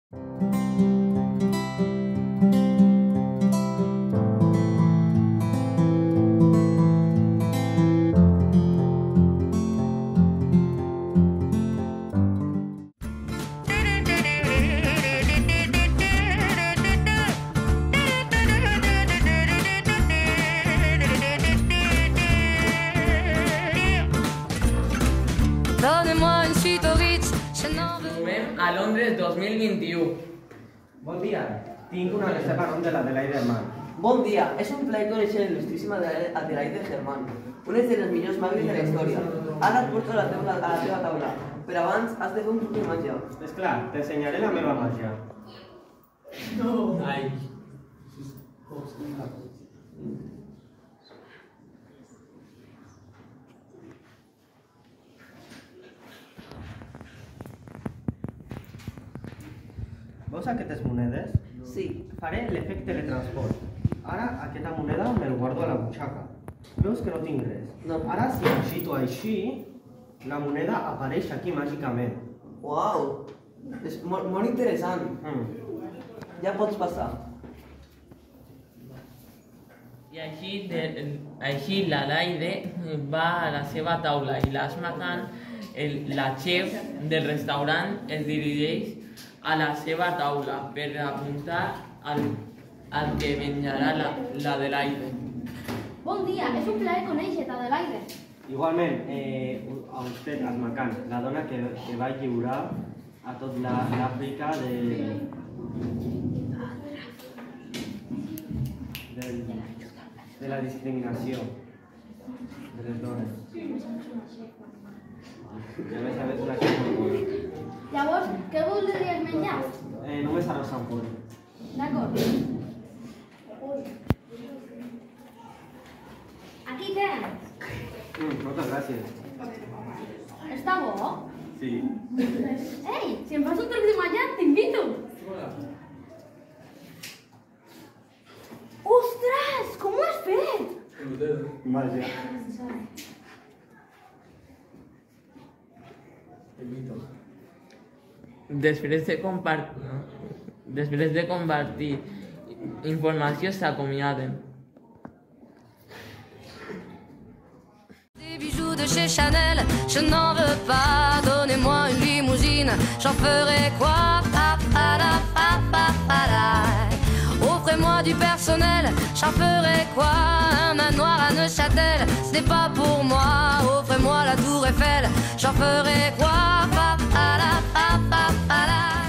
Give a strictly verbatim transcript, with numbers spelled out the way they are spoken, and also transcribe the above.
Donnez-moi une suite au Ritz, je n'en veux Trobem a Londres dos mil vint-i-u. Bon dia, tinc una reserva a nom de l'Adelaide Herman. Bon dia, és un plaer conèixer l'il·lustríssima Adelaide Herman, una de les millors màgies de la història. Ara et porto a la teva, a la teva taula, però abans has de fer un truc de màgia. Esclar, t'ensenyaré la meva màgia. Ai. Veus aquestes monedes? Sí. Faré l'efecte de transport. Ara aquesta moneda me'l guardo a la butxaca. Veus que no tinc res? No. Ara si agito així, la moneda apareix aquí màgicament. Uau, és molt, molt interessant. Mm. Ja pots passar. I així, de, així l'Adelaide va a la seva taula i l'Asmahan, la xef del restaurant, es dirigeix a la seva taula per apuntar al, al que menjarà l'Adelaide. Bon dia, és un plaer conèixer-te, Adelaide. Igualment, eh, a vostè, Asmahan, la dona que, que va lliurar a tot l'Àfrica de, de, de la discriminació de les dones. I a més a més una cosa molt bona. Llavors, què voldries menjar? Eh, només arròs amb poll. D'acord. Aquí tens. Mm, moltes gràcies. Està bo? Sí. Ei, si em fas un truc de menjar, t'invito. Ostres, com ho has fet? Màgia. Després de compartir, després de compartir informació s'acomiaden. des bijoux de chez Chanel, je n'en veux pas. Donnez-moi une limousine, j'en ferai quoi? Pa, pa, la, pa, pa, pa, la. Offrez-moi du personnel, j'en ferai quoi? Un manoir à Neuchâtel, ce n'est pas pour moi. Offrez-moi la tour Eiffel, j'en ferai quoi? Pa, pa, la, pa, pa, pa, la.